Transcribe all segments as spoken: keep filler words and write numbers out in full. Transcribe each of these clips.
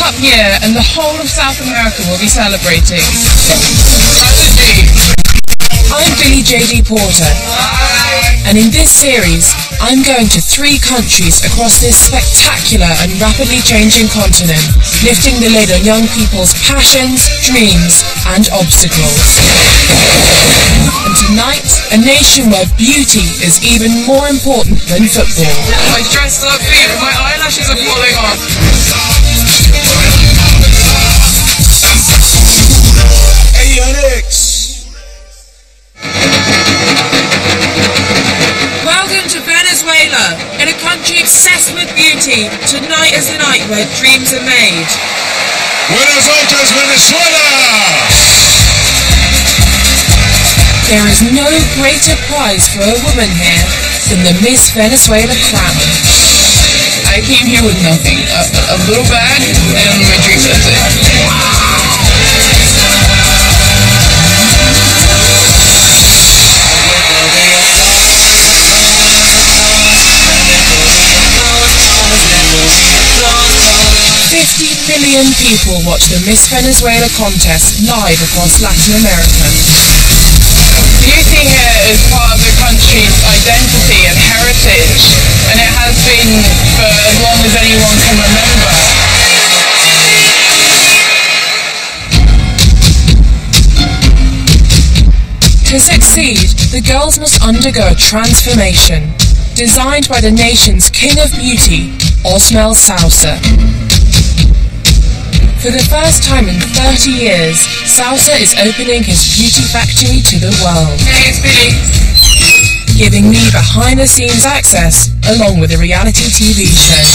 Cup year and the whole of South America will be celebrating. I'm Billy J D Porter, and in this series, I'm going to three countries across this spectacular and rapidly changing continent, lifting the lid on young people's passions, dreams, and obstacles. And tonight, a nation where beauty is even more important than football. My dressed up feet, my eyelashes are falling off. Hey, Onyx! Welcome to Venezuela, in a country obsessed with beauty. Tonight is the night where dreams are made. Buenas noches, Venezuela! There is no greater prize for a woman here than the Miss Venezuela crown. I came here with nothing. A, a little bag and my drinks, that's it. fifty million people watch the Miss Venezuela contest live across Latin America. Beauty here is part of the country's identity and heritage, and it has been for as long as anyone can remember. To succeed, the girls must undergo a transformation, designed by the nation's king of beauty, Osmel Saucer. For the first time in thirty years, Saucer is opening his beauty factory to the world. Hey, it's Billy. Giving me behind-the-scenes access, along with a reality T V show.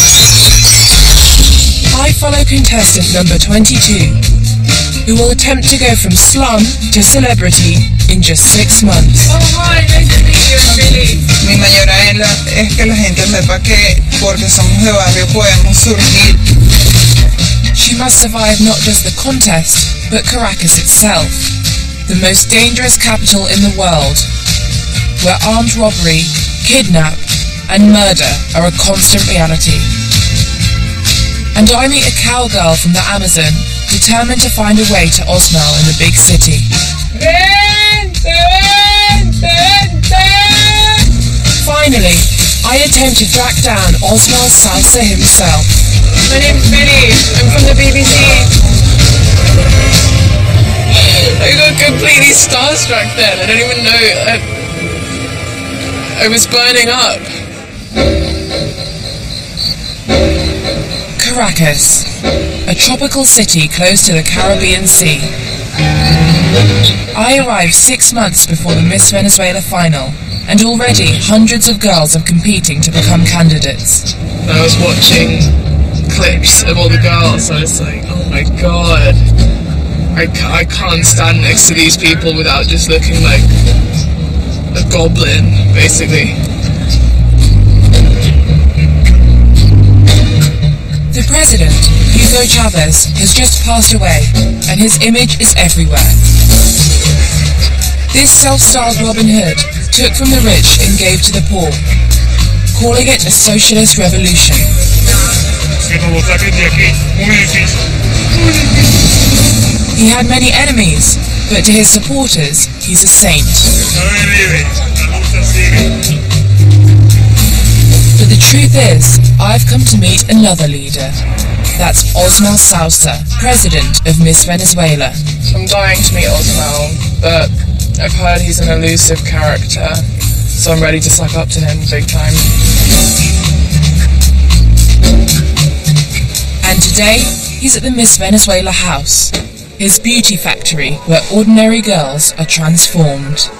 I follow contestant number twenty-two, who will attempt to go from slum to celebrity in just six months. Oh, hi, nice to meet you, it's Billy. Mi mayor anhelo es que la gente sepa que porque somos de barrio podemos surgir. She must survive not just the contest, but Caracas itself, the most dangerous capital in the world, where armed robbery, kidnap, and murder are a constant reality. And I meet a cowgirl from the Amazon, determined to find a way to Osmel in the big city. Finally, I attempt to track down Osmel Saucer himself. My name's Billy. I'm from the B B C. I got completely starstruck then. I don't even know. I, I was burning up. Caracas, a tropical city close to the Caribbean Sea. I arrived six months before the Miss Venezuela final, and already hundreds of girls are competing to become candidates. I was watching clips of all the girls. I was like, oh my god, I, ca- I can't stand next to these people without just looking like a goblin, basically. The president, Hugo Chavez, has just passed away, and his image is everywhere. This self-styled Robin Hood took from the rich and gave to the poor, calling it a socialist revolution. He had many enemies, but to his supporters, he's a saint. But the truth is, I've come to meet another leader. That's Osmel Saucer, president of Miss Venezuela. I'm dying to meet Osmel, but I've heard he's an elusive character, so I'm ready to suck up to him big time. And today, he's at the Miss Venezuela house, his beauty factory where ordinary girls are transformed.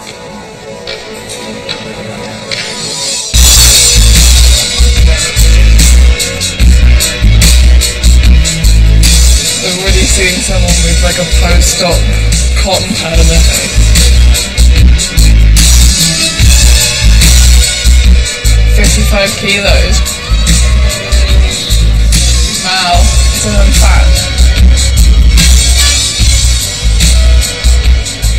I've already seen someone with like a post-op cotton pad in their face. fifty-five kilos. Wow, so I'm fat.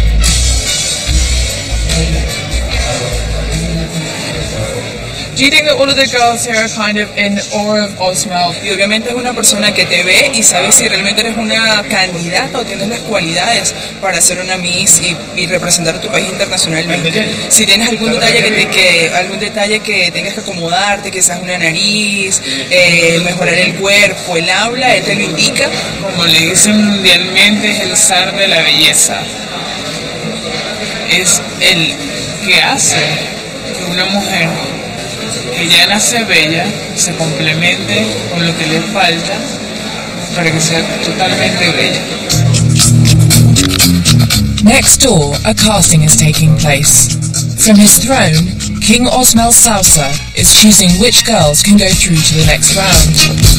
Do you think that all of the girls here are kind of in awe of Osmel. Y obviamente es una persona que te ve y sabe si realmente eres una candidata o tienes las cualidades para ser una Miss y, y representar a tu país internacionalmente. Si tienes algún detalle que, te, que algún detalle que tengas que acomodarte, quizás una nariz, eh, mejorar el cuerpo, el habla, él te lo indica. Como le dicen mundialmente, es el zar de la belleza. Es el que hace que una mujer que ya nace bella se complemente con lo que le falta para que sea totalmente bella. Next door, a casting is taking place. From his throne, King Osmel Sausa is choosing which girls can go through to the next round.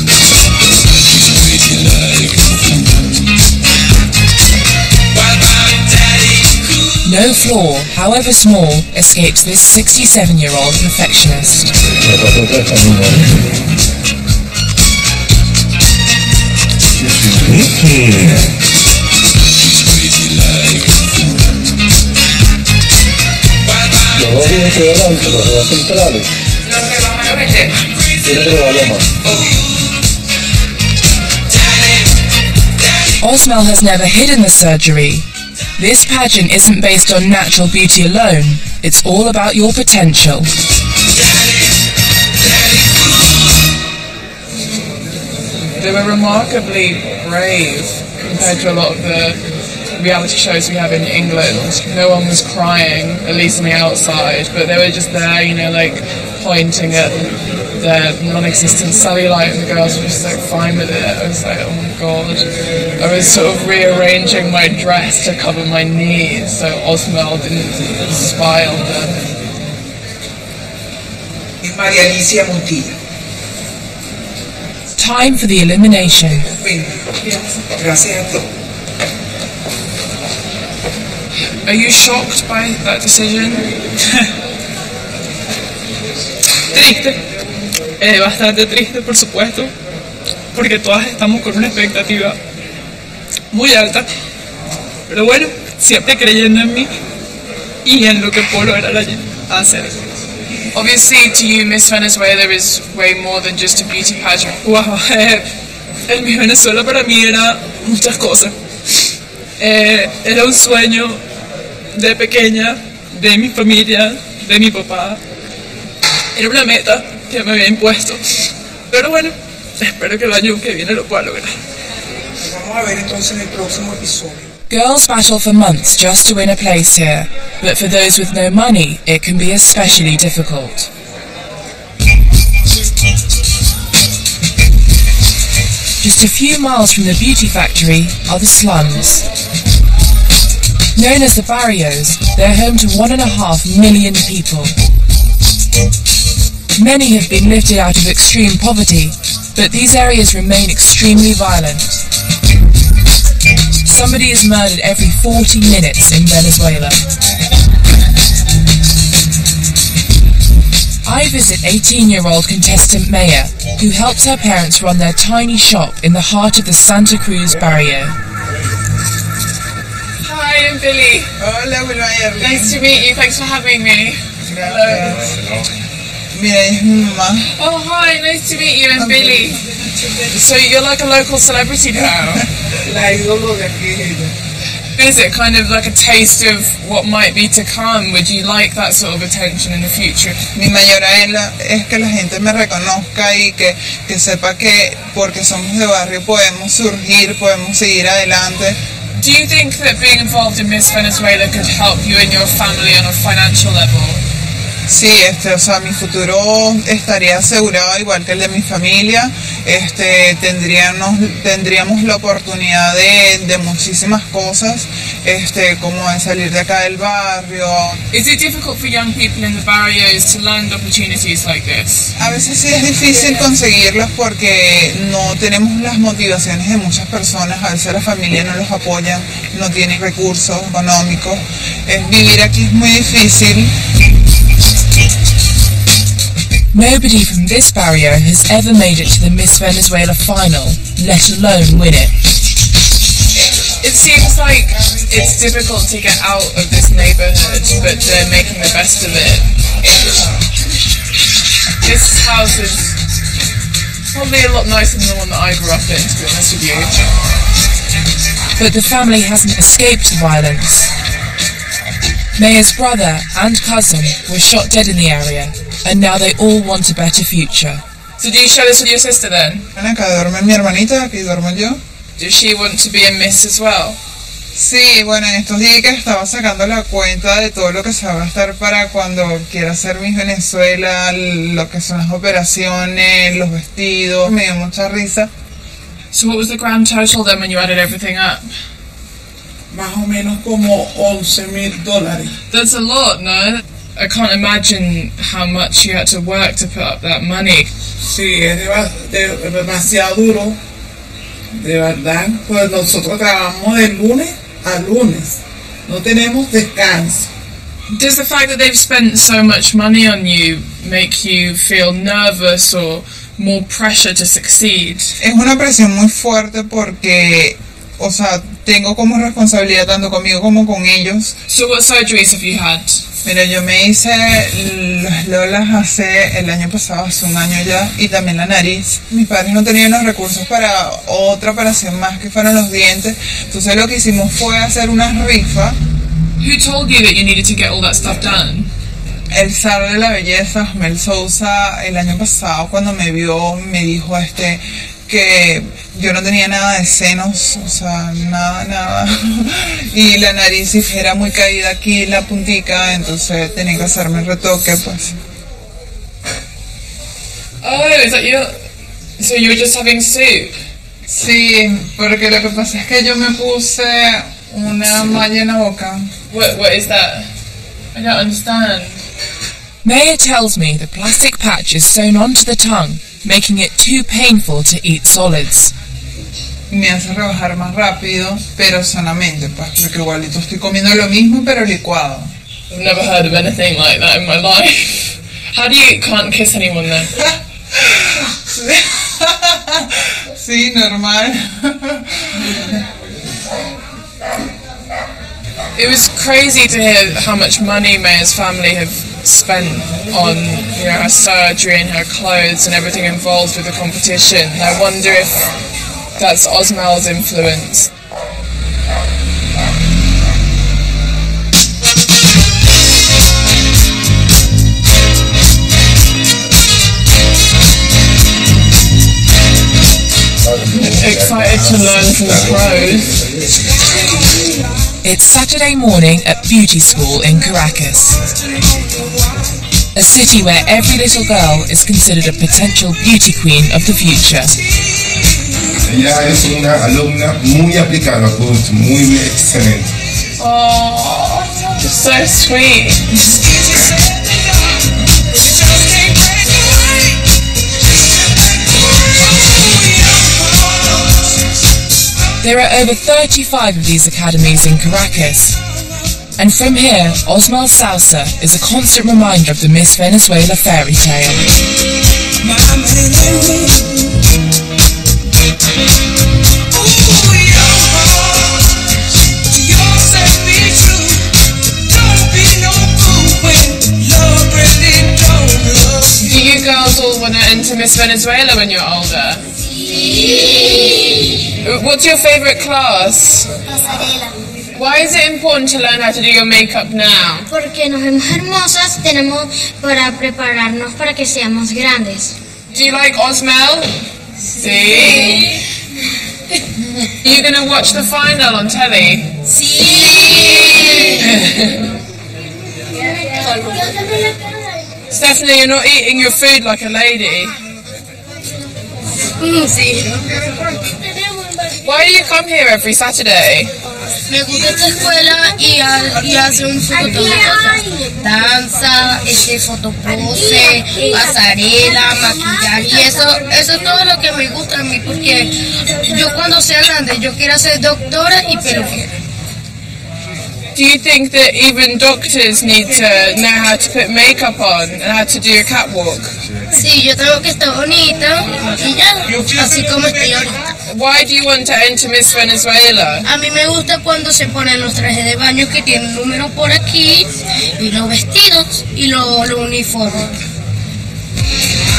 No flaw, however small, escapes this sixty-seven-year-old perfectionist. Osmel has never hidden the surgery. This pageant isn't based on natural beauty alone, it's all about your potential. They were remarkably brave compared to a lot of the reality shows we have in England. No one was crying, at least on the outside, but they were just there, you know, like pointing at their non-existent cellulite, and the girls were just like fine with it. I was like, oh my god. I was sort of rearranging my dress to cover my knees so Osmel didn't spy on them. María Alicia Montilla. Time for the elimination. Gracias. Are you shocked by that decision? Triste, eh, bastante triste por supuesto, porque todas estamos con una expectativa muy alta, pero bueno, siempre creyendo en mí y en lo que puedo lograr allí hacer. Obviously, to you, Miss Venezuela is way more than just a beauty pageant. Wow, eh, el Miss Venezuela para mí era muchas cosas. Eh, era un sueño de pequeña, de mi familia, de mi papá. Era una meta que me había impuesto. Pero bueno, espero que el año que viene lo pueda lograr. Vamos a ver entonces en el próximo episodio. Girls battle for months just to win a place here, but for those with no money, it can be especially difficult. Just a few miles from the beauty factory are the slums. Known as the barrios, they're home to one and a half million people. Many have been lifted out of extreme poverty, but these areas remain extremely violent. Somebody is murdered every forty minutes in Venezuela. I visit eighteen-year-old contestant Maya, who helps her parents run their tiny shop in the heart of the Santa Cruz barrio. Hi, I'm Billy. Hola, Wilmaya. Nice to meet you. Thanks for having me. Gracias. Mira, es mi mamá. Oh, hi. Nice to meet you. I'm Billy. So you're like a local celebrity now. La ídolo de aquí es ella. Is it kind of like a taste of what might be to come? Would you like that sort of attention in the future? Mi mayor anhelo es que la gente me reconozca y que, que sepa que porque somos de barrio podemos surgir, podemos seguir adelante. Do you think that being involved in Miss Venezuela could help you and your family on a financial level? Sí, este, o sea, mi futuro estaría asegurado igual que el de mi familia. Este, tendríamos, tendríamos la oportunidad de, de muchísimas cosas, este, como de salir de acá del barrio. Is it difficult for young people in the barrios to land opportunities like this? A veces sí es difícil conseguirlas porque no tenemos las motivaciones de muchas personas. A veces la familia no los apoya, no tienen recursos económicos. Es, vivir aquí es muy difícil. Nobody from this barrio has ever made it to the Miss Venezuela final, let alone win it. It seems like it's difficult to get out of this neighborhood, but they're making the best of it. this house is probably a lot nicer than the one that I grew up in, to be honest with you. But the family hasn't escaped the violence. Maya's brother and cousin were shot dead in the area, and now they all want a better future. So do you share this with your sister then? Acá duerme mi hermanita, aquí duermo yo. Does she want to be a miss as well? Sí, bueno, en estos días que estaba sacando la cuenta de todo lo que se va a gastar para cuando quiera hacer Miss Venezuela, lo que son las operaciones, los vestidos, me dio mucha risa. So what was the grand total then when you added everything up? Más o menos como once mil dólares. That's a lot, no? I can't imagine how much you had to work to put up that money. Sí, es de, de, demasiado duro. De verdad, pues nosotros trabajamos de lunes a lunes. No tenemos descanso. Does the fact that they've spent so much money on you make you feel nervous or more pressure to succeed? Es una presión muy fuerte porque, o sea, tengo como responsabilidad tanto conmigo como con ellos. So what surgeries have you had? Mira, yo me hice las lolas hace el año pasado, hace un año ya, y también la nariz. Mis padres no tenían los recursos para otra operación más que fueron los dientes. Entonces lo que hicimos fue hacer una rifa. Who told you that you needed to get all that stuff done? El zar de la belleza, Mel Sousa, el año pasado cuando me vio me dijo este que yo no tenía nada de senos, o sea, nada, nada, y la nariz era muy caída aquí, la puntica, entonces tenía que hacerme el retoque, pues. Oh, is that you? So you were just having soup? Sí, porque lo que pasa es que yo me puse una malla en la boca. What, what is that? I don't understand. Maya tells me the plastic patch is sewn onto the tongue, making it too painful to eat solids. Me hace rebajar más rápido, pero sanamente, pues, porque igualito estoy comiendo lo mismo, pero licuado. I've never heard of anything like that in my life. How do you can't kiss anyone then? Sí, normal. It was crazy to hear how much money Maya's family have spent on, you know, her surgery and her clothes and everything involved with the competition. And I wonder if that's Osmel's influence. Excited to learn from the pros. It's Saturday morning at beauty school in Caracas, a city where every little girl is considered a potential beauty queen of the future. Ella es una alumna muy aplicada, pues, muy excelente. Oh, so sweet. There are over thirty-five of these academies in Caracas, and from here, Osmel Sousa is a constant reminder of the Miss Venezuela fairy tale. Do you girls all want to enter Miss Venezuela when you're older? What's your favourite class? Pasarela. Why is it important to learn how to do your makeup now? Porque nos vemos hermosas, tenemos para prepararnos para que seamos grandes. Do you like Osmel? See? Are you going to watch the final on telly? Sí. Stephanie, you're not eating your food like a lady. Sí. Why do you come here every Saturday? Me gusta esta escuela y, a, y hace un montón de cosas. Danza, este, fotopose, pasarela, maquillaje y eso, eso es todo lo que me gusta a mí porque yo cuando sea grande yo quiero ser doctora y peluquera. Do you think that even doctors need to know how to put makeup on and how to do a catwalk? Sí, yo tengo que estar bonita y ya, así como estoy ahorita. Why do you want to enter Miss Venezuela? A mí me gusta cuando se ponen los trajes de baño que tienen números por aquí, y los vestidos y los lo uniformes.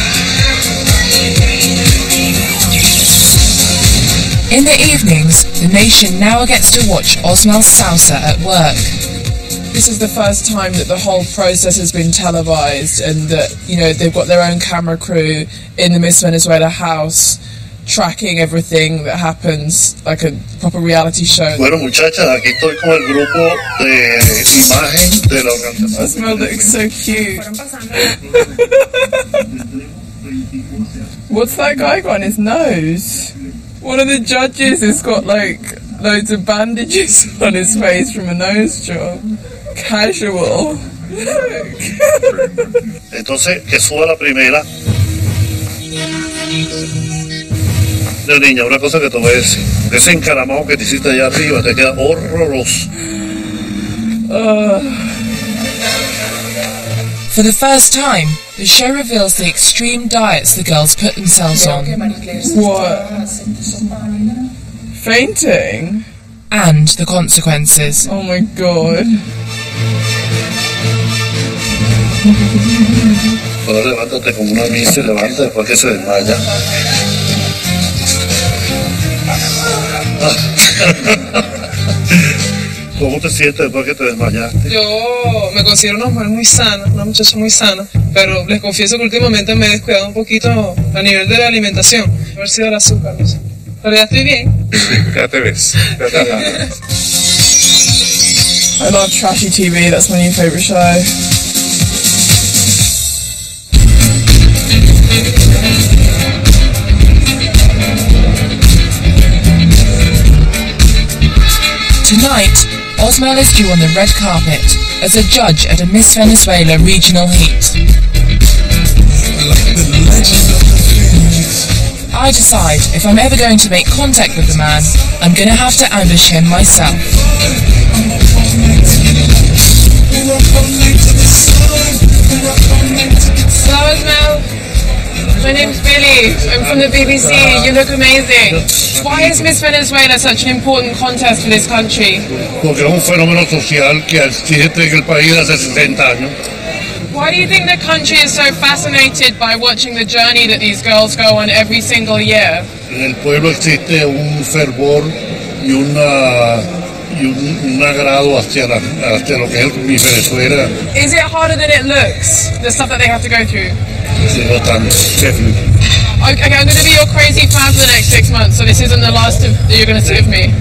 In the evenings, the nation now gets to watch Osmel Salsa at work. This is the first time that the whole process has been televised, and that, you know, they've got their own camera crew in the Miss Venezuela house, tracking everything that happens, like a proper reality show. Bueno, muchachas, aquí estoy con el grupo de imagen de la organización. Osmel looks so cute. What's that guy got on his nose? One of the judges has got like loads of bandages on his face from a nose job. Casual. Entonces, que suba la primera. No, niña, una cosa que te voy a decir. Ese encaramado que te hiciste allá arriba te queda horroroso. Uh. For the first time, the show reveals the extreme diets the girls put themselves on. What? Fainting? And the consequences. Oh my god. Ahora levántate como una misa y levanta después que se desmaya. ¿Cómo te sientes después que te desmayaste? Yo me considero una mujer muy sana, una muchacha muy sana, pero les confieso que últimamente me he descuidado un poquito a nivel de la alimentación. Haber sido el azúcar, no sé. Pero ya estoy bien. Ya te ves. I love trashy T V, that's my new favourite show. Tonight, Osmel is due on the red carpet as a judge at a Miss Venezuela regional heat. I decide if I'm ever going to make contact with the man, I'm going to have to ambush him myself. Hello, Osmel. My name's Billy. I'm from the B B C. You look amazing. Why is Miss Venezuela such an important contest for this country? Porque es un fenómeno social que existe en el país hace sesenta años. Why do you think the country is so fascinated by watching the journey that these girls go on every single year? En el pueblo existe un fervor y una y un, un agrado hacia, la, hacia lo que es Miss Venezuela. Is it harder than it looks? The stuff that they have to go through. Sí, bastante, definitely. Okay, I'm going to be your crazy fan for the next six months, so this isn't the last of, that you're going to see of me.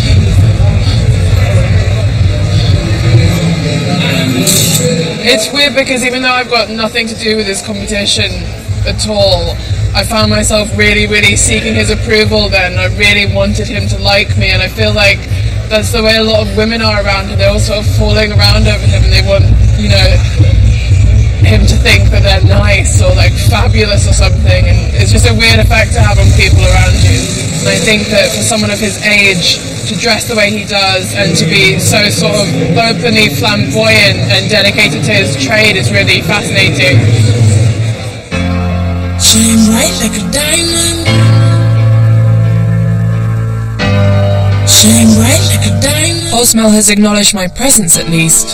It's weird because even though I've got nothing to do with this competition at all, I found myself really, really seeking his approval then. I really wanted him to like me, and I feel like that's the way a lot of women are around him. They're all sort of falling around over him and they want, you know, him to think that they're nice or like fabulous or something, and it's just a weird effect to have on people around you. And I think that for someone of his age to dress the way he does and to be so sort of openly flamboyant and dedicated to his trade is really fascinating. Shine bright like a diamond. Shine bright like a diamond. Osmel has acknowledged my presence at least.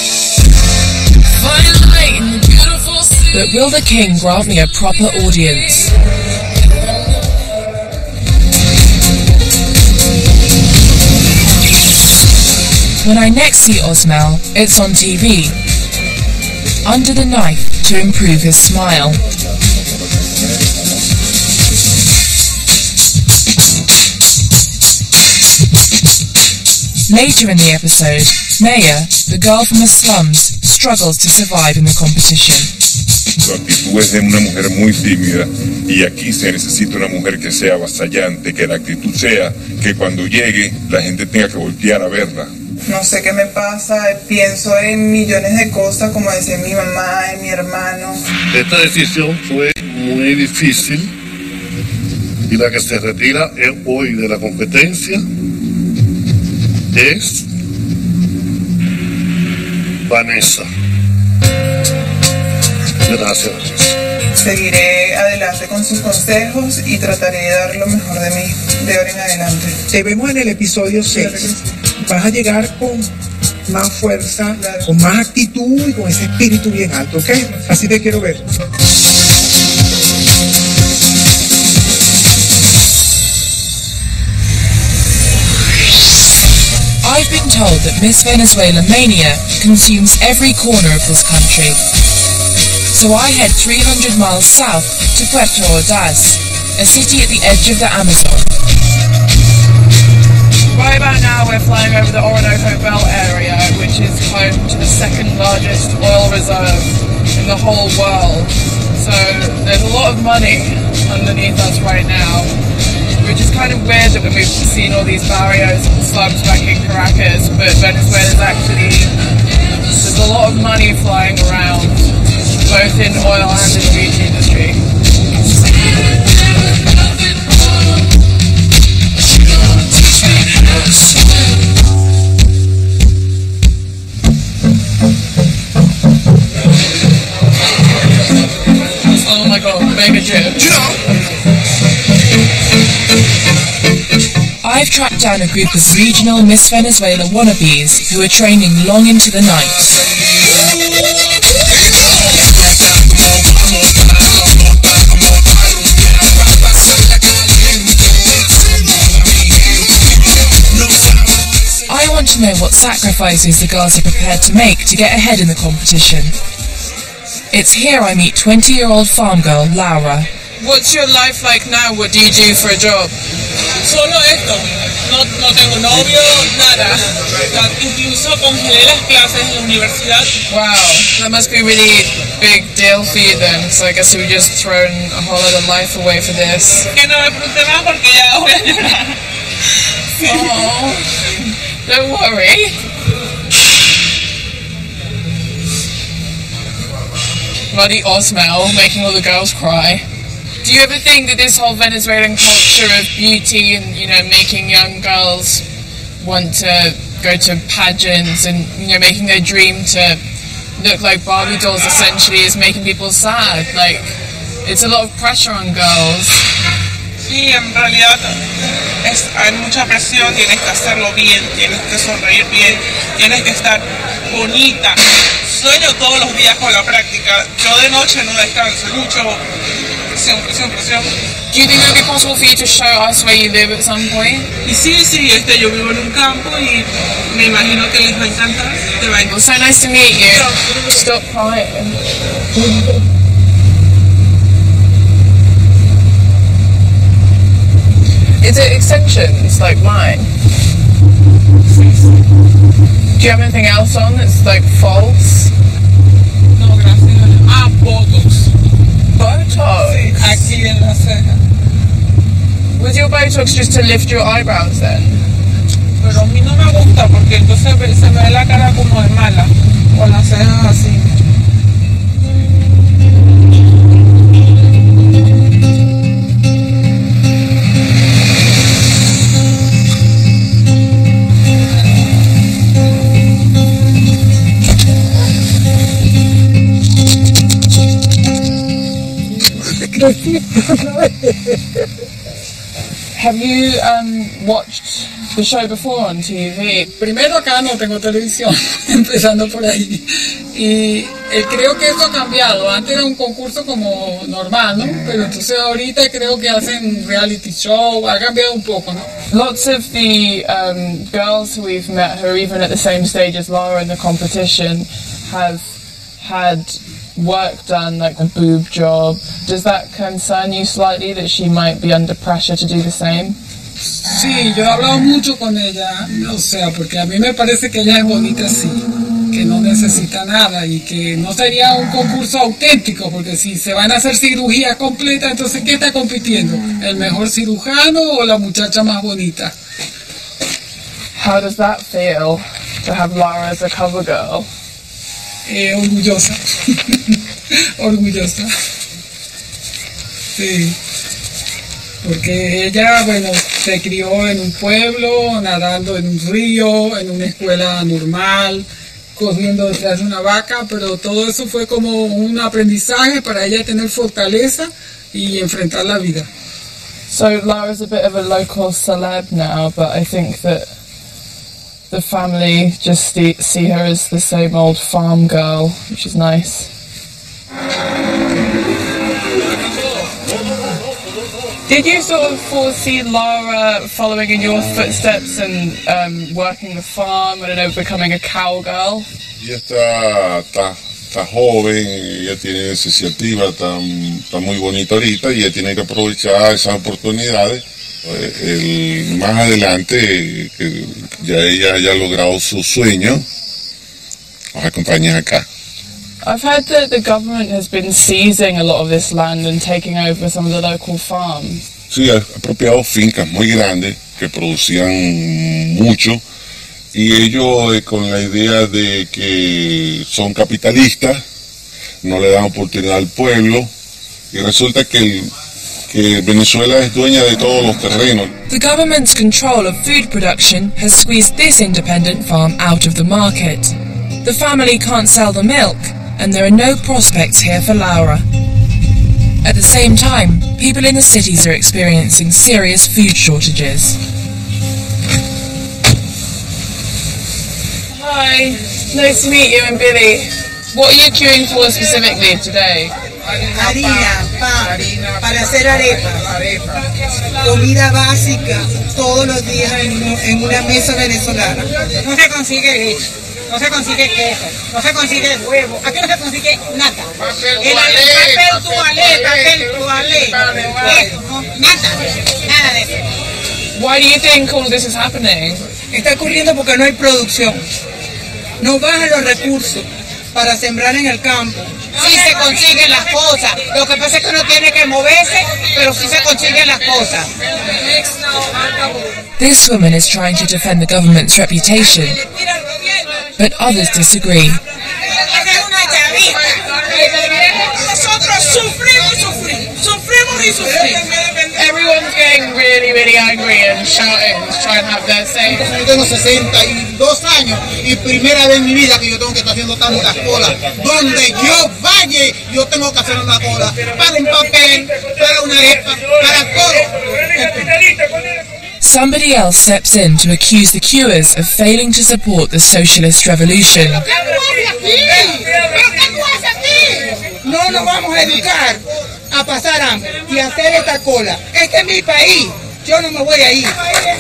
But will the king grant me a proper audience? When I next see Osmel, it's on T V. Under the knife to improve his smile. Later in the episode, Maya, the girl from the slums, struggles to survive in the competition. Su actitud es de una mujer muy tímida y aquí se necesita una mujer que sea avasallante, que la actitud sea que cuando llegue la gente tenga que voltear a verla. No sé qué me pasa, pienso en millones de cosas, como decía mi mamá, en mi hermano. Esta decisión fue muy difícil y la que se retira hoy de la competencia es Vanessa. Gracias. Seguiré adelante con sus consejos y trataré de dar lo mejor de mí de ahora en adelante. Te vemos en el episodio seis. Vas a llegar con más fuerza, claro, con más actitud y con ese espíritu bien alto, ¿ok? Así te quiero ver. told that Miss Venezuela mania consumes every corner of this country. So I head three hundred miles south to Puerto Ordaz, a city at the edge of the Amazon. Right about now we're flying over the Orinoco Belt area, which is home to the second largest oil reserve in the whole world. So there's a lot of money underneath us right now, which is kind of weird that we've seen all these barrios and slums back in Caracas, but Venezuela's actually, there's a lot of money flying around, both in oil and in the beauty industry. Oh my god, mega jet. I've tracked down a group of regional Miss Venezuela wannabes who are training long into the night. I want to know what sacrifices the girls are prepared to make to get ahead in the competition. It's here I meet twenty-year-old farm girl Laura. What's your life like now? What do you do for a job? Solo esto. No, no tengo novio, nada. Incluso congelé las clases en la universidad. Wow, that must be a really big deal for you then, so I guess you've just thrown a whole lot of life away for this. Que no me pregunte más porque ya voy a llorar. Oh, don't worry. Bloody Osmel, making all the girls cry. Do you ever think that this whole Venezuelan culture of beauty and, you know, making young girls want to go to pageants and, you know, making their dream to look like Barbie dolls essentially is making people sad? Like, it's a lot of pressure on girls. Sí, en realidad es, hay mucha presión, tienes que hacerlo bien, tienes que sonreír bien, tienes que estar bonita. Sueño todos los días con la práctica. Yo de noche no descanso, mucho presión, presión, presión. Do you think it would be possible for you to show us where you live at some point? Y sí, sí, este, yo vivo en un campo y me imagino que les va a encantar. Te va a Well, so nice to meet you. Stop crying. Is it extensions like mine? Do you have anything else on that's like false? No, gracias. Ah, Botox. Botox? Aquí en la ceja. Was your Botox just to lift your eyebrows then? Pero a mí no me gusta porque entonces se me ve la cara como de mala, con las cejas así. Have you um, watched the show before on T V? Primero acá no tengo televisión, empezando por ahí. Y eh, creo que eso ha cambiado. Antes era un concurso como normal, ¿no? Pero entonces ahorita creo que hacen un reality show, ha cambiado un poco, ¿no? Lots of the um, girls who we've met who are even at the same stage as Laura in the competition have had work done, like a boob job. Does that concern you slightly, that she might be under pressure to do the same? Sí, yo he hablado mucho con ella, o sea, porque a mí me parece que ella es bonita así, que no necesita nada y que no sería un concurso auténtico, porque si se van a hacer cirugía completa, entonces ¿qué está compitiendo? ¿El mejor cirujano o la muchacha más bonita? How does that feel, to have Laura as a cover girl? Eh, orgullosa, orgullosa, sí, porque ella, bueno, se crió en un pueblo, nadando en un río, en una escuela normal, corriendo detrás de una vaca, pero todo eso fue como un aprendizaje para ella tener fortaleza y enfrentar la vida. So Laura's a bit of a local celeb now, but I think that the family just see, see her as the same old farm girl, which is nice. Did you sort of foresee Lara following in your footsteps and um, working the farm, I don't know, becoming a cowgirl? Ella está, está, está joven, ella tiene esa iniciativa, está, está muy bonita ahorita y ella tiene que aprovechar esas oportunidades. El, más adelante, que ya ella haya logrado su sueño, nos acompaña acá. I've heard that the government has been seizing a lot of this land and taking over some of the local farms. Sí, ha apropiado fincas muy grandes que producían mucho y ellos eh, con la idea de que son capitalistas, no le dan oportunidad al pueblo y resulta que, el, que Venezuela es dueña de todos los terrenos. The government's control of food production has squeezed this independent farm out of the market. The family can't sell the milk, and there are no prospects here for Laura. At the same time, people in the cities are experiencing serious food shortages. Hi, nice to meet you, I'm Billy. What are you queuing for specifically today? Harina, pan, para hacer arepas, comida básica todos los días en, en una mesa venezolana. No se consigue leche. No se consigue queso, no se consigue huevo, aquí no se consigue nada. Papel El papel toalé, papel toalé, eso, no, nada, nada de eso. Why do you think all this is happening? Está ocurriendo porque no hay producción. No bajan los recursos para sembrar en el campo. Sí se consiguen las cosas, lo que pasa es que uno tiene que moverse, pero sí se consiguen las cosas. This woman is trying to defend the government's reputation, but others disagree. Nosotros sufrimos, sufrimos, sufrimos y sufrimos. Everyone's getting really, really angry and shouting to try and have their say. Yo tengo sesenta y dos años y primera vez en mi vida que yo tengo que estar haciendo tantas colas. Donde yo vaya, yo tengo que hacer una cola para un papel, para una arepa, para todo. Somebody else steps in to accuse the queuers of failing to support the socialist revolution. No nos vamos a educar a pasar hambre y a hacer esta cola. Este es mi país. Yo no me voy a ir.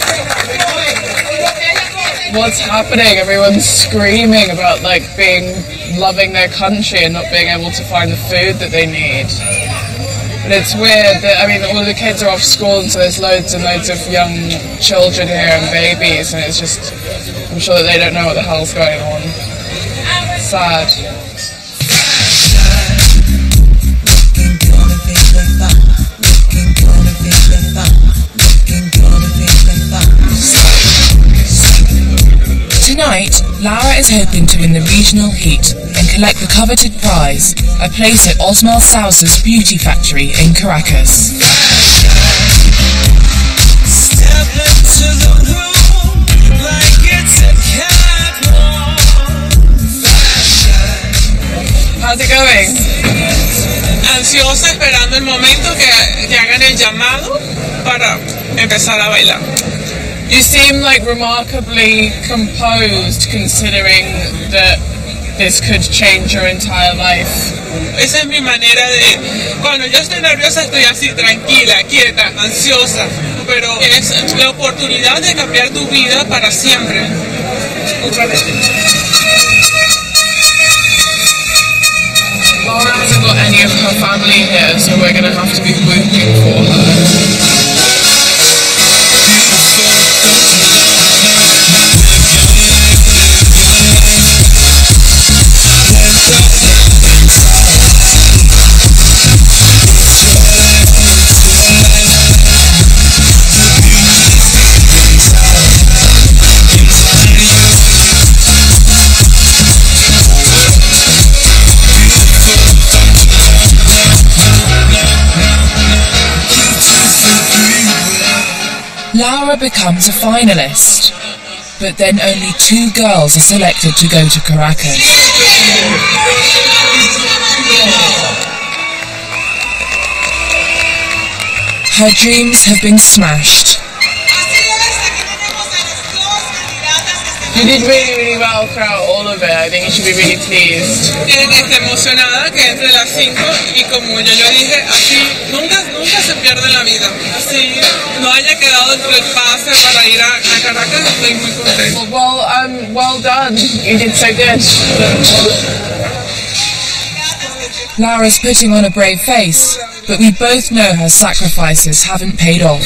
What's happening? Everyone's screaming about like being, loving their country and not being able to find the food that they need. But it's weird that, I mean, all of the kids are off school and so there's loads and loads of young children here and babies and it's just, I'm sure that they don't know what the hell's going on. Sad. Tonight, Laura is hoping to win the regional heat and collect the coveted prize, a place at Osmel Sousa's beauty factory in Caracas. Step into the room like it's a catwalk. How's it going? Ansiosa esperando el momento que, que hagan el llamado para empezar a bailar. You seem like remarkably composed considering that this could change your entire life. Esa es mi manera de... Cuando yo estoy nerviosa estoy así, tranquila, quieta, ansiosa. Pero es la oportunidad de cambiar tu vida para siempre. Otra vez. Laura hasn't got any of her family here, so we're going to have to be working for her. Laura becomes a finalist, but then only two girls are selected to go to Caracas. Her dreams have been smashed. You did really, really well throughout all of it. I think you should be really pleased. Estoy emocionada que entre las cinco y como ya yo dije, así nunca, nunca se pierde la vida. Así no haya quedado entre el pase para ir a, a Caracas, estoy muy contenta. Well, well, um, well done. You did so good. Laura's putting on a brave face, but we both know her sacrifices haven't paid off.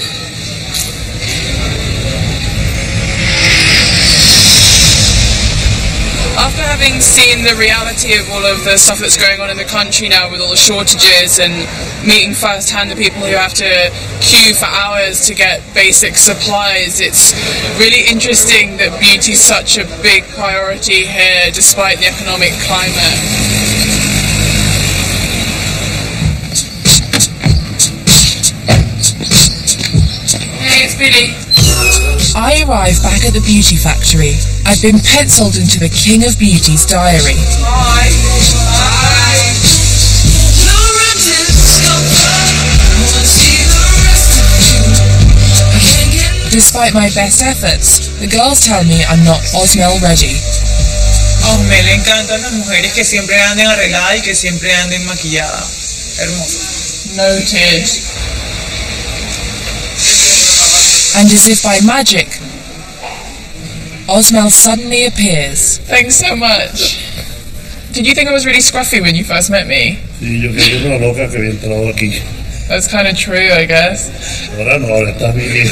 After having seen the reality of all of the stuff that's going on in the country now with all the shortages and meeting firsthand the people who have to queue for hours to get basic supplies, it's really interesting that beauty is such a big priority here despite the economic climate. Hey, it's Billy. I arrive back at the beauty factory. I've been penciled into the King of Beauty's diary. Bye. Bye. Despite my best efforts, the girls tell me I'm not Osmel ready. A Osmel le encantan las mujeres que siempre anden arregladas y que siempre anden maquilladas. Hermoso. Noted. And as if by magic, Osmel suddenly appears. Thanks so much. Did you think I was really scruffy when you first met me? Sí, yo creo que es una loca que había entrado aquí. That's kind of true, I guess. Ahora no, ahora estás bien.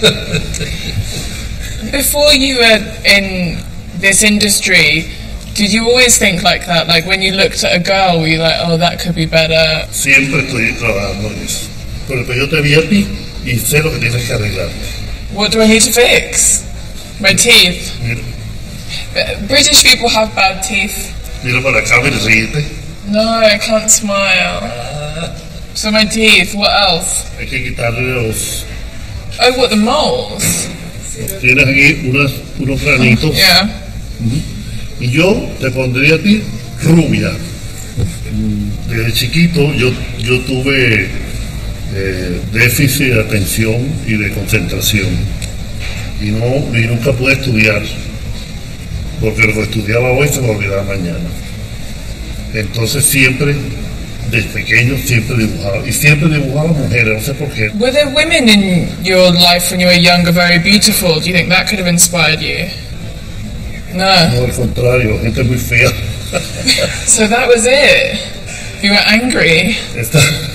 Before you were in this industry, did you always think like that? Like when you looked at a girl, were you like, oh, that could be better? Siempre estoy trabajando en eso. Pero yo te vi a ti y sé lo que tienes que arreglar. What do I need to fix? My teeth. Mira, British people have bad teeth. mira para acá, mira, ríete. No, I can't smile. So my teeth, what else? Hay que quitarle los... Oh, what, the moles? Tienes aquí unas, unos granitos. Yeah. Ujú. Y yo te pondría a ti rubia. Desde chiquito yo, yo tuve eh, déficit de atención y de concentración. Y, no, y nunca pude estudiar. Porque lo que estudiaba hoy se me olvidaba mañana. Entonces siempre, desde pequeño, siempre dibujaba. Y siempre dibujaba mujeres, no sé por qué. Were there women in your life when you were younger very beautiful? Do you think that could have inspired you? No. No, al contrario, gente muy fea. So that was it. You were angry. Esta,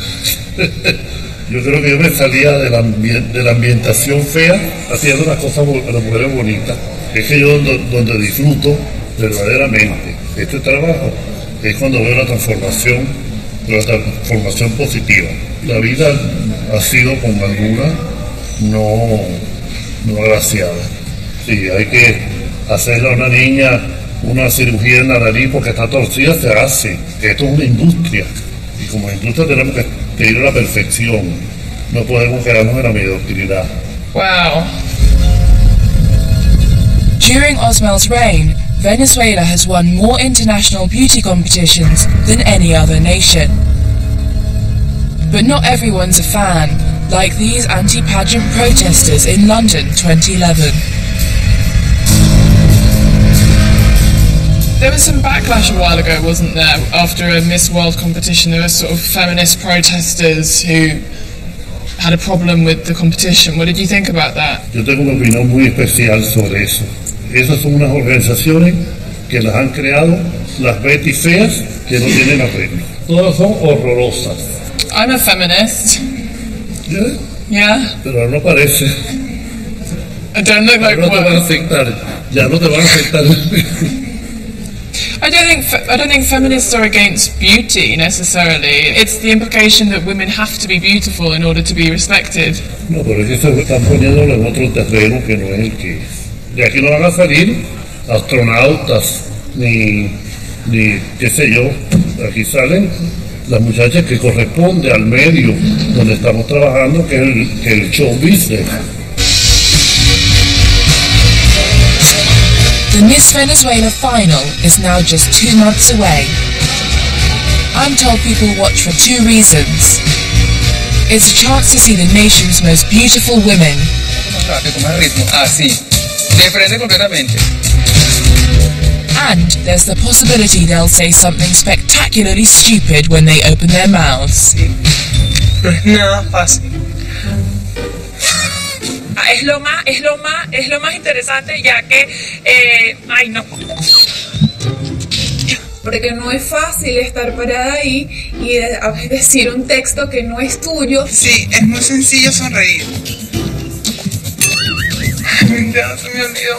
yo creo que yo me salía de la, ambien- de la ambientación fea haciendo las cosas bo- las mujeres bonitas. Es que yo do- donde disfruto verdaderamente este trabajo es cuando veo la transformación, la transformación positiva. La vida ha sido con amargura, no, no agraciada. Sí, hay que hacerle a una niña una cirugía en la nariz porque está torcida, se hace. Esto es una industria. Y como industria tenemos que, que ir a la perfección. No podemos quedarnos en la mediocridad. Wow. During Osmel's reign, Venezuela has won more international beauty competitions than any other nation. But not everyone's a fan, like these anti-pageant protesters in London twenty eleven. There was some backlash a while ago, wasn't there? After a Miss World competition, there were sort of feminist protesters who had a problem with the competition. What did you think about that? Yo tengo una opinión muy especial sobre eso. Esas son unas organizaciones que las han creado las Betty feas que no tienen arreglo. Todas son horrorosas. I'm a feminist. ¿Ya? Yeah. Pero no parece. I don't look like no te van a one. afectar. Ya no te van a afectar. I don't think fe- I don't think feminists are against beauty necessarily. It's the implication that women have to be beautiful in order to be respected. No, pero es que se están poniéndolo en otro terreno que no es el que es. De aquí no van a salir astronautas, ni, ni qué sé yo. Aquí salen las muchachas que corresponden al medio donde estamos trabajando, que es el, que el show business. The Miss Venezuela final is now just two months away. I'm told people watch for two reasons. It's a chance to see the nation's most beautiful women. Con más ritmo. Ah, sí. Diferente completamente. And there's the possibility they'll say something spectacularly stupid when they open their mouths. Nada fácil. Es lo más, es lo más, es lo más interesante, ya que, eh, ay no. Porque no es fácil estar parada ahí y de, decir un texto que no es tuyo. Sí, es muy sencillo sonreír. Ya se me olvidó.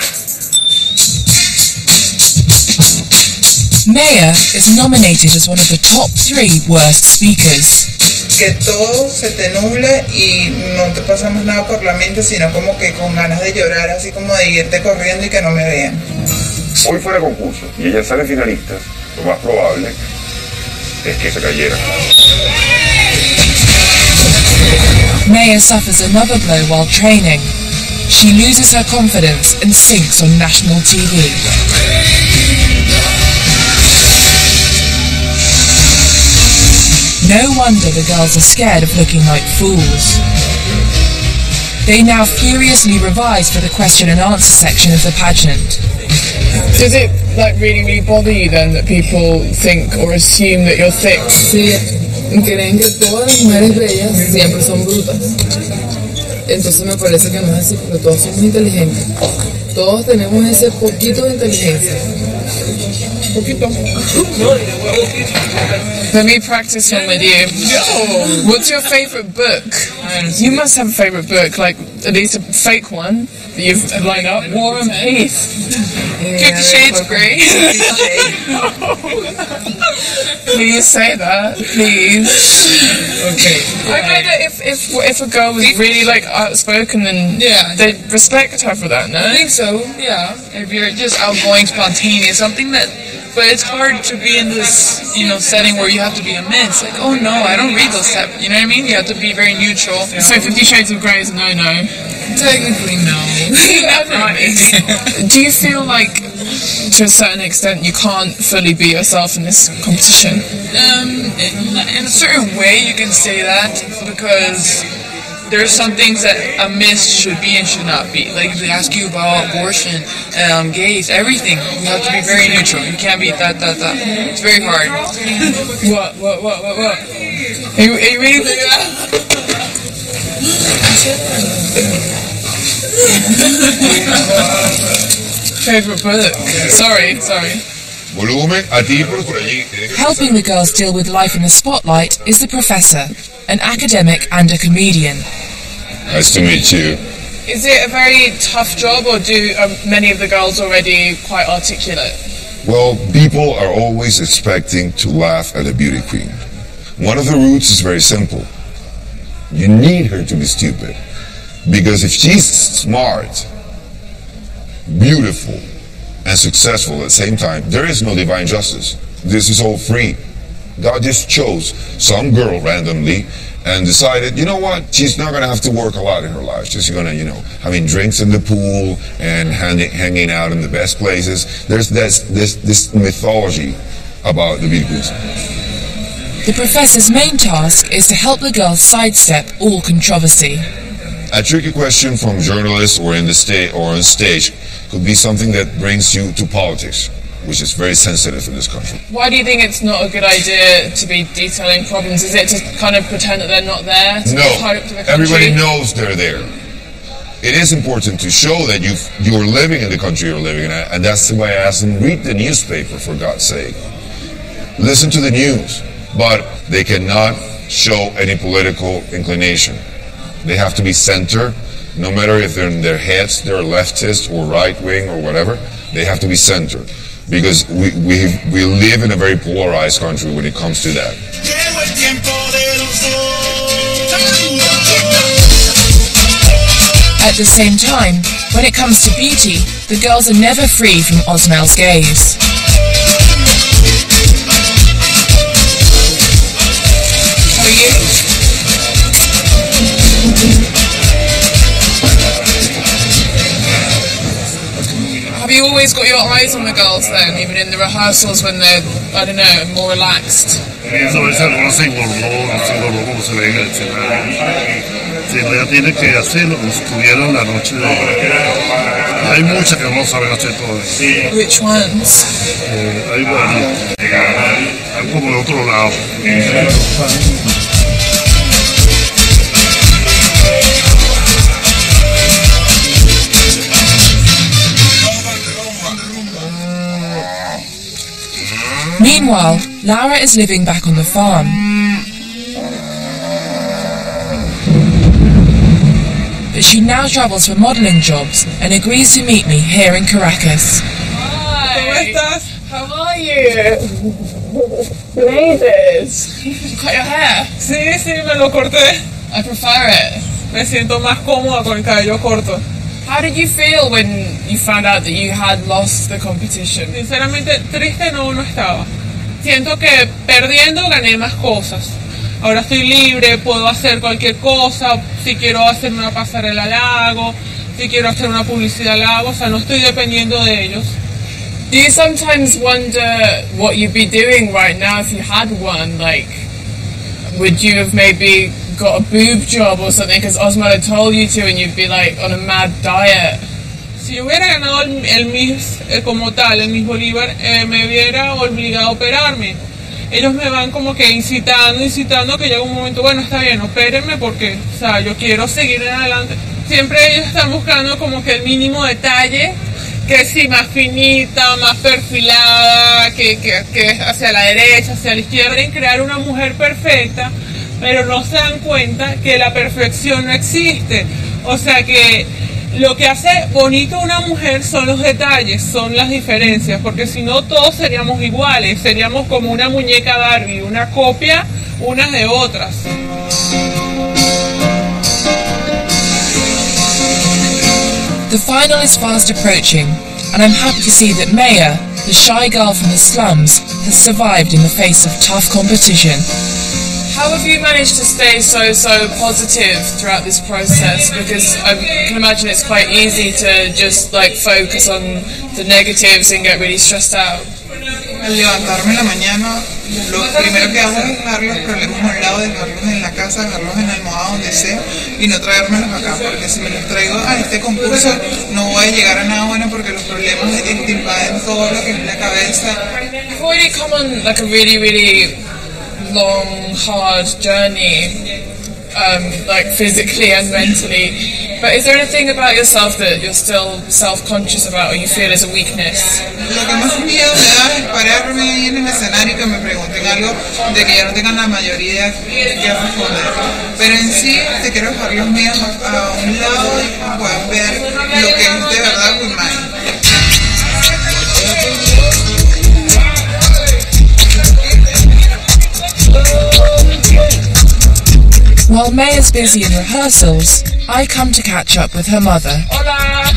Maya is nominated as one of the top three worst speakers. Que todo se te nubla y no te pasa más nada por la mente, sino como que con ganas de llorar, así como de irte corriendo y que no me vean. Hoy fuera concurso y ella sale finalista, lo más probable es que se cayera. Maya suffers another blow while training. She loses her confidence and sinks on national T V. No wonder the girls are scared of looking like fools. They now furiously revise for the question and answer section of the pageant. Does it like really, really bother you then that people think or assume that you're thick? Sí, creen que todas las mujeres bellas siempre son brutas. Entonces me parece que no es así, porque todos somos inteligentes. Todos tenemos ese poquito de inteligencia. Poquito. Let me practice one with you. Yo. What's your favourite book? You must have a favourite book, like at least a fake one that you've lined up. War and Peace. Fifty Shades of Grey. Please say that, please. Okay. I bet that if if if a girl was really like outspoken, then yeah, they'd respect her for that. No, I think so. Yeah, if you're just outgoing, spontaneous, something that. But it's hard to be in this, you know, setting where you have to be immense. Like, oh no, I don't read those type. You know what I mean? You have to be very neutral. Yeah. So Fifty Shades of Grey is a no-no. Technically, no. Do you feel like, to a certain extent, you can't fully be yourself in this competition? Um, in, in a certain way, you can say that because there's some things that a miss should be and should not be. Like if they ask you about abortion, um, gays, everything, you have to be very neutral. You can't be that, that, that. It's very hard. What, what, what, what, what? Are you, are you really thinking that? Favorite book? Sorry, sorry. Helping the girls deal with life in the spotlight is the professor, an academic and a comedian. Nice to meet you. Is it a very tough job, or do um, many of the girls already quite articulate? Well, people are always expecting to laugh at a beauty queen. One of the roots is very simple. You need her to be stupid. Because if she's smart, beautiful, and successful at the same time, there is no divine justice. This is all free. God just chose some girl randomly and decided, you know what, she's not going to have to work a lot in her life. She's going to, you know, having drinks in the pool and hanging, hanging out in the best places. There's this, this, this mythology about the beauty queens. The professor's main task is to help the girls sidestep all controversy. A tricky question from journalists or in the state or on stage could be something that brings you to politics, which is very sensitive in this country. Why do you think it's not a good idea to be detailing problems? Is it to kind of pretend that they're not there? To no, to the everybody knows they're there. It is important to show that you've, you're living in the country you're living in, and that's the way I ask them, read the newspaper, for God's sake. Listen to the news, but they cannot show any political inclination. They have to be center, no matter if they're in their heads, they're leftist or right-wing or whatever, they have to be center. Because we, we, we live in a very polarized country when it comes to that. At the same time, when it comes to beauty, the girls are never free from Osmel's gaze. How are you? Have you always got your eyes on the girls then, even in the rehearsals when they're, I don't know, more relaxed? No, esa no se engordó, no se engordó como se ve en el escenario. Sí, ella tiene que hacer lo que estuvieron la noche de, Hay muchas que no saben hacer todo eso. Which ones? Eh, hay varias. Hay como de otro lado. Meanwhile, Laura is living back on the farm. But she now travels for modelling jobs and agrees to meet me here in Caracas. Hi. ¿Cómo estás? How are you? Ladies. Cut your hair? Sí, sí, me lo corté. I prefer it. Me siento más cómoda con el cabello corto. How did you feel when you found out that you had lost the competition? Sinceramente, triste no, no estaba. Siento que perdiendo gané más cosas. Ahora estoy libre, puedo hacer cualquier cosa. Si quiero hacer una pasarela la hago, si quiero hacer una publicidad la hago. O sea, no estoy dependiendo de ellos. Do you sometimes wonder what you'd be doing right now if you had won? Like, would you have maybe got a boob job or something because Osmo had told you to and you'd be like on a mad diet? Si hubiera ganado el, el Miss eh, como tal, el Miss Bolívar, eh, me hubiera obligado a operarme. Ellos me van como que incitando, incitando, que llega un momento, bueno, está bien, opérenme porque, o sea, yo quiero seguir en adelante. Siempre ellos están buscando como que el mínimo detalle, que sí, más finita, más perfilada, que, que, que hacia la derecha, hacia la izquierda, en crear una mujer perfecta, pero no se dan cuenta que la perfección no existe. O sea que lo que hace bonito a una mujer son los detalles, son las diferencias, porque si no todos seríamos iguales, seríamos como una muñeca Barbie, una copia unas de otras. The final is fast approaching, and I'm happy to see that Maya, the shy girl from the slums, has survived in the face of tough competition. How have you managed to stay so, so positive throughout this process? Because I can imagine it's quite easy to just like focus on the negatives and get really stressed out. Al levantarme en la mañana, lo primero que hago es dejar los problemas a un lado, dejarlos en la casa, dejarlos en la almohada, donde sea, y no traérmelos acá, porque si me los traigo a este concurso no voy a llegar a nada bueno, porque los problemas te invaden todo lo que es la cabeza. You've already come on like a really, really long, hard journey, um, like physically and mentally. But is there anything about yourself that you're still self-conscious about or you feel is a weakness? Lo que más miedo me da es pararme ahí en el escenario y que me pregunten algo de que ya no tengan la mayoría que responder. Pero en sí, te quiero dejar los miedos a un lado y puedan ver lo que es de verdad with mine. While Maya's busy in rehearsals, I come to catch up with her mother. Hola.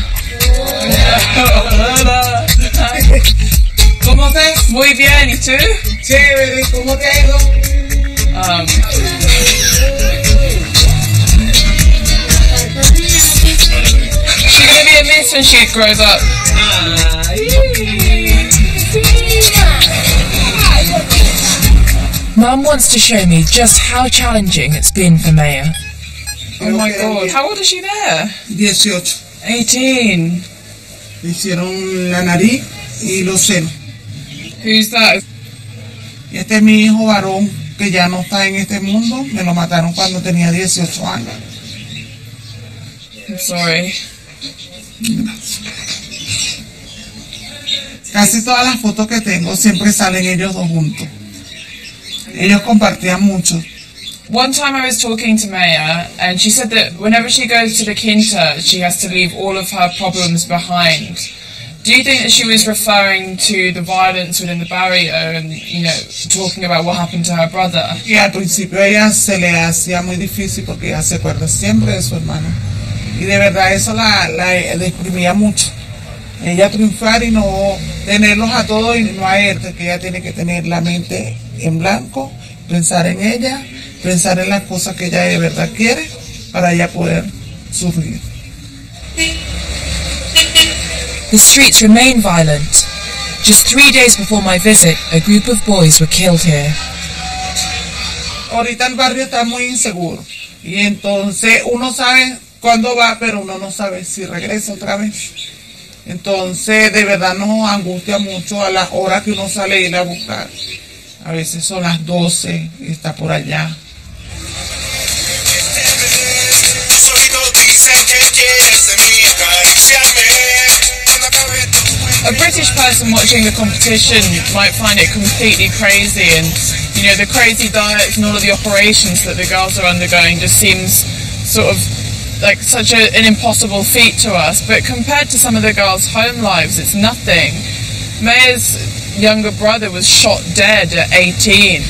Hola. ¿Cómo estás? Muy bien, ¿y tú? Chévere, ¿cómo te ha ido? Um, She's gonna be a miss when she grows up. Mum wants to show me just how challenging it's been for Maya. Oh my god, how old is she there? dieciocho. eighteen. Le hicieron la nariz y los senos. Who's that? Y este es mi hijo varón, que ya no está en este mundo. Me lo mataron cuando tenía dieciocho años. I'm sorry. Casi todas las fotos que tengo siempre salen ellos dos juntos. Ellos compartían mucho. One time I was talking to Maya and she said that whenever she goes to the Quinta, she has to leave all of her problems behind. Do you think that she was referring to the violence within the barrio and, you know, talking about what happened to her brother? Y al principio a ella se le hacía muy difícil porque ella se acuerda siempre de su hermano. Y de verdad eso la, la deprimía mucho. Ella triunfar y no tenerlos a todos y no a él, que ella tiene que tener la mente en blanco, pensar en ella, pensar en las cosas que ella de verdad quiere para ella poder surgir. The streets remain violent. Just three days before my visit, a group of boys were killed here. Ahorita el barrio está muy inseguro y entonces uno sabe cuándo va, pero uno no sabe si regresa otra vez. Entonces, de verdad nos angustia mucho a las horas que uno sale a ir a buscar. A veces son las doce y está por allá. A British person watching the competition might find it completely crazy, and you know, the crazy diets and all of the operations that the girls are undergoing just seems sort of like such a, an impossible feat to us. But compared to some of the girls' home lives, it's nothing. Maya's younger brother was shot dead at eighteen.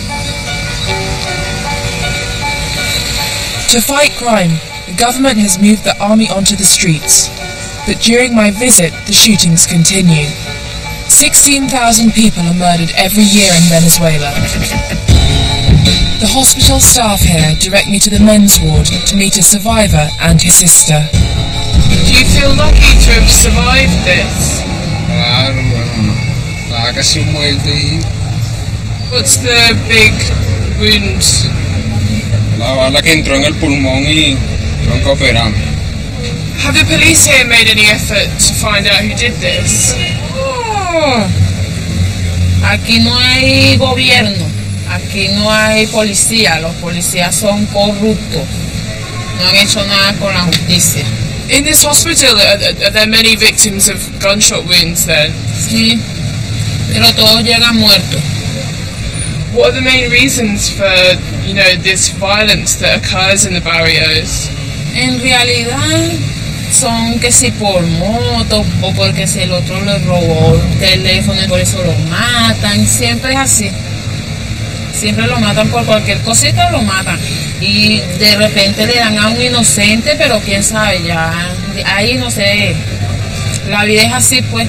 To fight crime, the government has moved the army onto the streets. But during my visit, the shootings continue. sixteen thousand people are murdered every year in Venezuela. The hospital staff here direct me to the men's ward to meet a survivor and his sister. Do you feel lucky to have survived this? Claro, bueno, estaba casi muerto y... What's the big wound? La bala que entró en el pulmón y tuvieron que operarme. Have the police here made any effort to find out who did this? Oh, aquí no hay gobierno, aquí no hay policía, los policías son corruptos, no han hecho nada con la justicia. In this hospital, are, are there many victims of gunshot wounds then? Sí, pero todos llegan muertos. What are the main reasons for, you know, this violence that occurs in the barrios? En realidad son que si por moto o porque si el otro le robó el teléfono y por eso lo matan, siempre es así. Siempre lo matan por cualquier cosita, lo matan. Y de repente le dan a un inocente, pero quién sabe, ya, ahí no sé, la vida es así pues.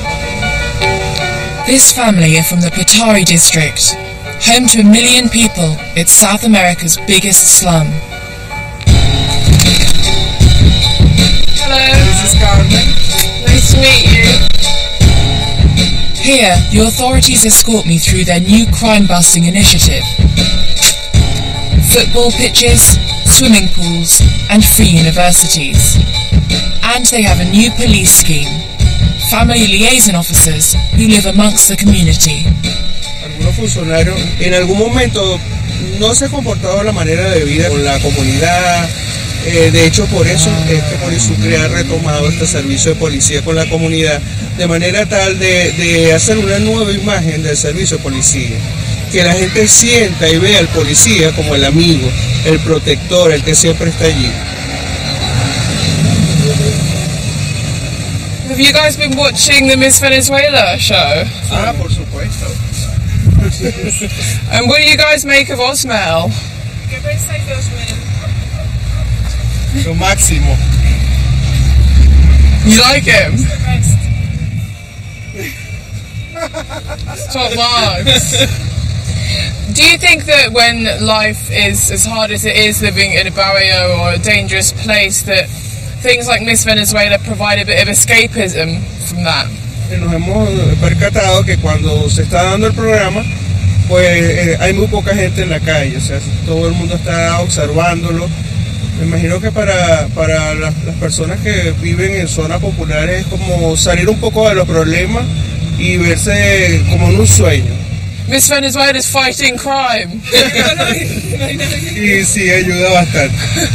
This family are from the Petare district. Home to a million people, it's South America's biggest slum. Hello, this is Carmen. Nice to meet you. Here, the authorities escort me through their new crime-busting initiative. Football pitches, swimming pools, and free universities. And they have a new police scheme. Family liaison officers who live amongst the community. Algunos funcionarios en algún momento no se han comportado de la manera de vida con la comunidad. Eh, de hecho, por eso es que Polisucre ha retomado este servicio de policía con la comunidad, de manera tal de, de hacer una nueva imagen del servicio de policía. Que la gente sienta y vea al policía como el amigo, el protector, el que siempre está allí. Have you guys been watching the Miss Venezuela show? Ah, por supuesto. And what do you guys make of Osmel? ¿Qué pensáis de Osmel? Lo máximo. You like him? Top marks. Do you think that when life is as hard as it is living in a barrio or a dangerous place, that things like Miss Venezuela provide a bit of escapism from that? Nos hemos percatado que cuando se está dando el programa, pues eh, hay muy poca gente en la calle, o sea, todo el mundo está observándolo. Me imagino que para, para las, las personas que viven en zonas populares es como salir un poco de los problemas y verse como en un sueño. Miss Venezuela is fighting crime. Y sí, ayuda bastante.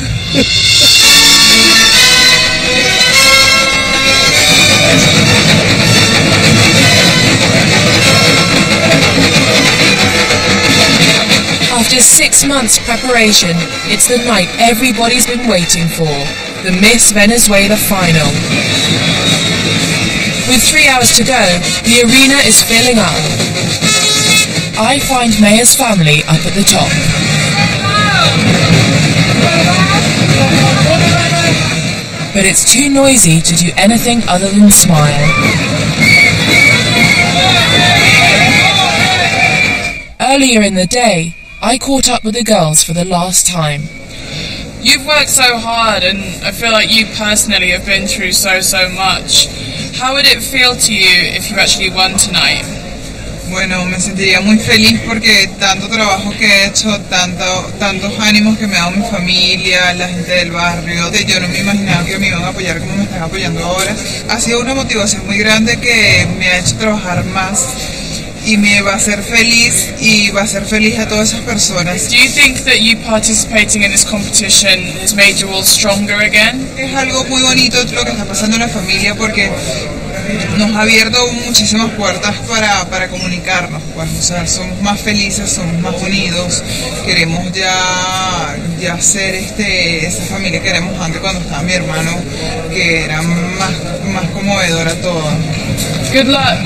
After six months preparation, it's the night everybody's been waiting for, the Miss Venezuela final. With three hours to go, the arena is filling up. I find Maya's family up at the top. But it's too noisy to do anything other than smile. Earlier in the day, I caught up with the girls for the last time. You've worked so hard, and I feel like you personally have been through so, so much. How would it feel to you if you actually won tonight? Bueno, me sentiría muy feliz porque tanto trabajo que he hecho, tanto, tantos ánimos que me ha dado mi familia, la gente del barrio, de, yo no me imaginaba que me iban a apoyar como me están apoyando ahora. Ha sido una motivación muy grande que me ha hecho trabajar más y me va a hacer feliz y va a hacer feliz a todas esas personas. Do you think that you participating in this competition has made you all stronger again? Es algo muy bonito lo que está pasando en la familia porque nos ha abierto muchísimas puertas para, para comunicarnos, pues, o sea, somos más felices, somos más unidos, queremos ya, ya ser este, esa familia que éramos antes cuando estaba mi hermano, que era más, más conmovedora todo. Good luck.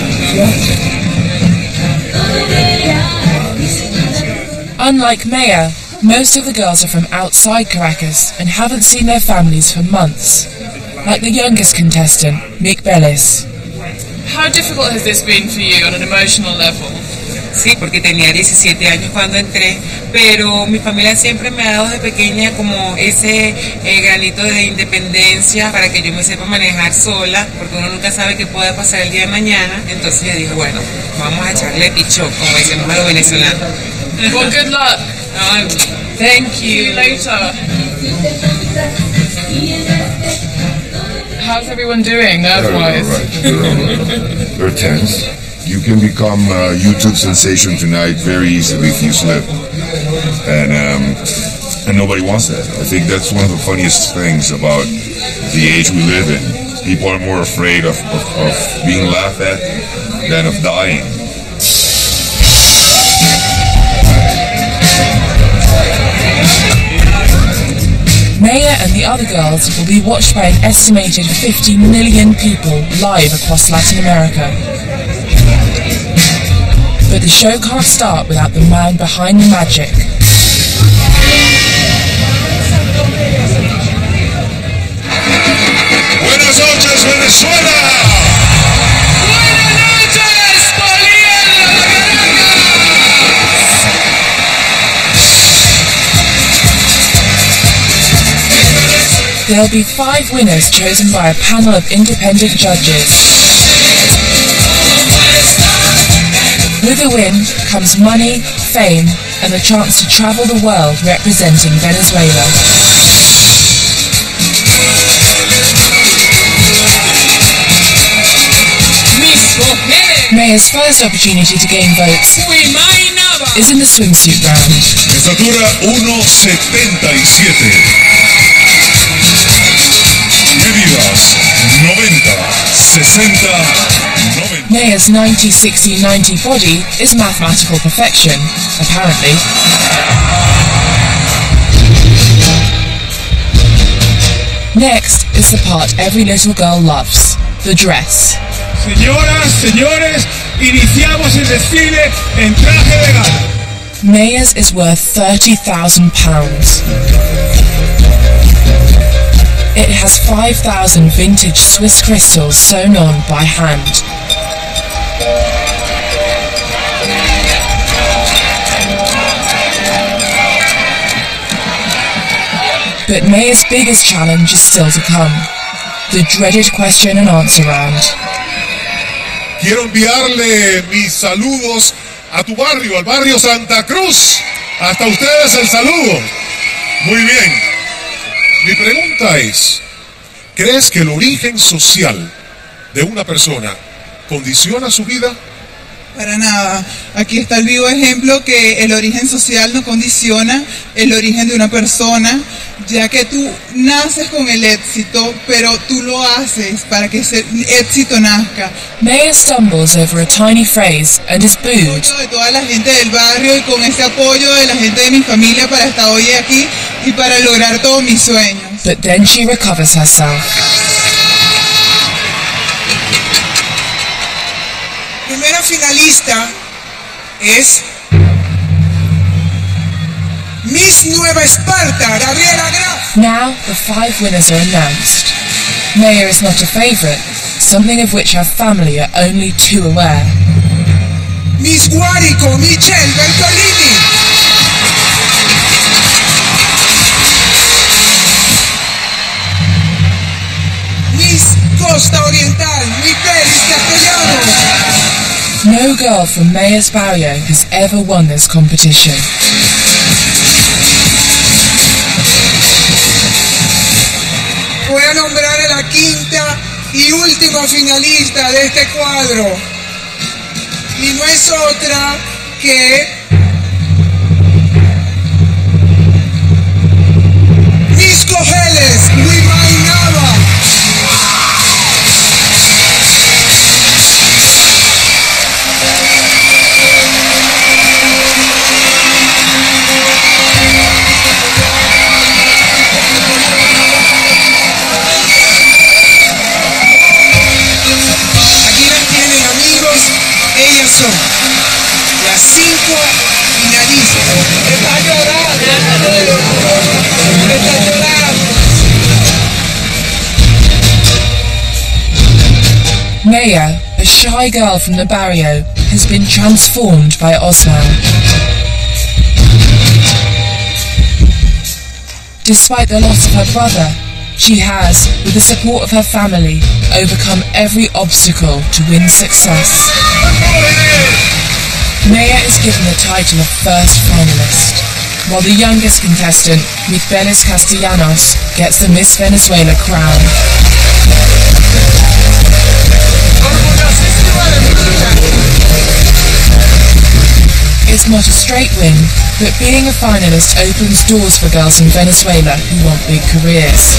Unlike Maya, most of the girls are from outside Caracas and haven't seen their families for months. Like the youngest contestant, Mick Bellis. How difficult has this been for you on an emotional level? Sí, porque tenía diecisiete años cuando entré, pero mi familia siempre me ha dado de pequeña como ese eh, granito de independencia para que yo me sepa manejar sola, porque uno nunca sabe qué puede pasar el día de mañana. Entonces yo dije, bueno, vamos a echarle pichón, como decimos a los venezolanos. Well, good luck. Oh, thank you. See you later. How's everyone doing, nerve-wise? They're, they're tense. You can become a YouTube sensation tonight very easily if you slip. And, um, and nobody wants that. I think that's one of the funniest things about the age we live in. People are more afraid of, of, of being laughed at than of dying. Maya and the other girls will be watched by an estimated fifty million people live across Latin America. But the show can't start without the man behind the magic. Buenas noches, Venezuela. There'll be five winners chosen by a panel of independent judges. With a win comes money, fame, and the chance to travel the world representing Venezuela. Maya's first opportunity to gain votes is in the swimsuit round. Estatura uno setenta y siete. Medidas noventa, sesenta, noventa. Maya's ninety sixty ninety body is mathematical perfection, apparently. Next is the part every little girl loves, the dress. Señoras, señores, iniciamos el desfile en traje de gala. Maya's is worth thirty thousand pounds. It has five thousand vintage Swiss crystals sewn on by hand. But Maya's biggest challenge is still to come. The dreaded question and answer round. Quiero enviarle mis saludos a tu barrio, al barrio Santa Cruz. Hasta ustedes el saludo. Muy bien. Mi pregunta es, ¿crees que el origen social de una persona condiciona su vida? Para nada. Aquí está el vivo ejemplo que el origen social no condiciona el origen de una persona, ya que tú naces con el éxito, pero tú lo haces para que ese éxito nazca. Maya stumbles over a tiny phrase and is booed. De toda la gente del barrio y con ese apoyo de la gente de mi familia para estar hoy aquí y para lograr todos mis sueños. But then she recovers herself. Primera finalista es Miss Nueva Esparta, Gabriela Graf. Now the five winners are announced. Maya is not a favourite, something of which her family are only too aware. Miss Guárico, Michelle Bertolini. Miss Costa Oriental, Mipelis Castellano. No girl from Mayor's Barrio has ever won this competition. Voy a nombrar a la quinta y última finalista de este cuadro. Y no es otra que Miss Cogeles, Wimainaba. Ellas son las cinco finalistas. Está llorando, está llorando. Maya, a shy girl from the barrio, has been transformed by Osman. Despite the loss of her brother, she has, with the support of her family, overcome every obstacle to win success. Maya is given the title of first finalist, while the youngest contestant, Mitbeles Castellanos, gets the Miss Venezuela crown. It's not a straight win, but being a finalist opens doors for girls in Venezuela who want big careers.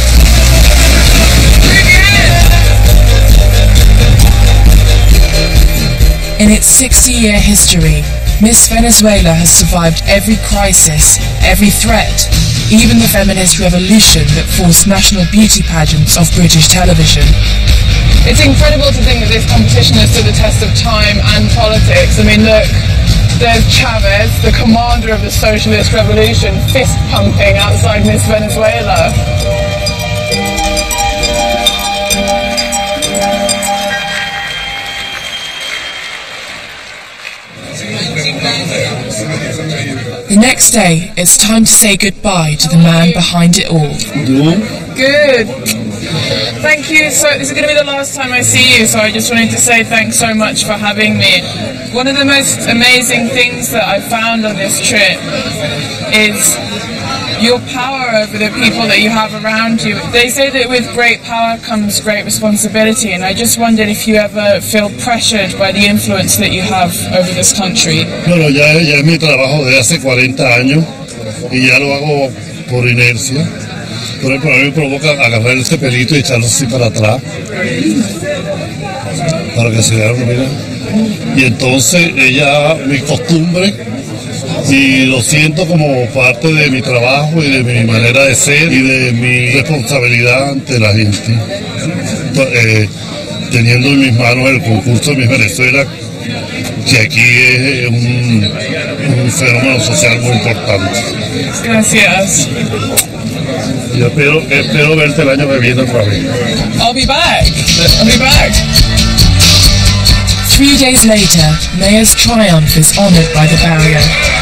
In its sixty-year history, Miss Venezuela has survived every crisis, every threat, even the feminist revolution that forced national beauty pageants off British television. It's incredible to think that this competition has stood the test of time and politics. I mean, look, there's Chavez, the commander of the socialist revolution, fist pumping outside Miss Venezuela. The next day, it's time to say goodbye to the man behind it all. Good. Thank you. So this is going to be the last time I see you, so I just wanted to say thanks so much for having me. One of the most amazing things that I've found on this trip is your power over the people that you have around you. They say that with great power comes great responsibility, and I just wondered if you ever feel pressured by the influence that you have over this country. Bueno, ya, ya es mi trabajo de hace cuarenta años y ya lo hago por inercia. Por ejemplo, a mí me provoca agarrar ese pelito y echarlo así para atrás para que se vea, mira. Y entonces ella, mi costumbre, y lo siento como parte de mi trabajo y de mi manera de ser y de mi responsabilidad ante la gente, eh, teniendo en mis manos el concurso de Miss Venezuela, que aquí es un, un fenómeno social muy importante. Gracias. Yo espero, espero verte el año que viene otra vez. I'll be back. I'll be back. Three days later, Maya's triumph is honoured by the barrio.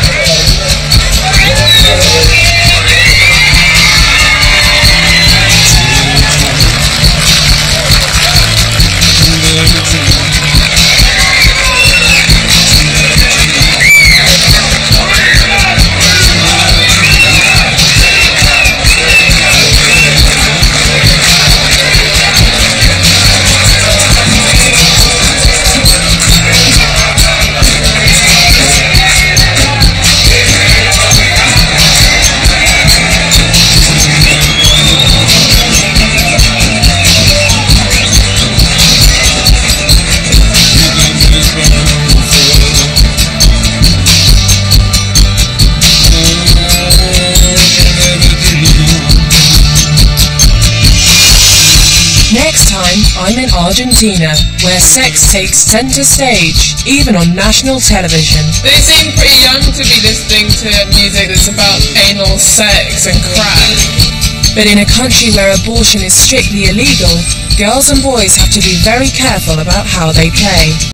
Next time, I'm in Argentina, where sex takes center stage, even on national television. They seem pretty young to be listening to music that's about anal sex and crack. But in a country where abortion is strictly illegal, girls and boys have to be very careful about how they play.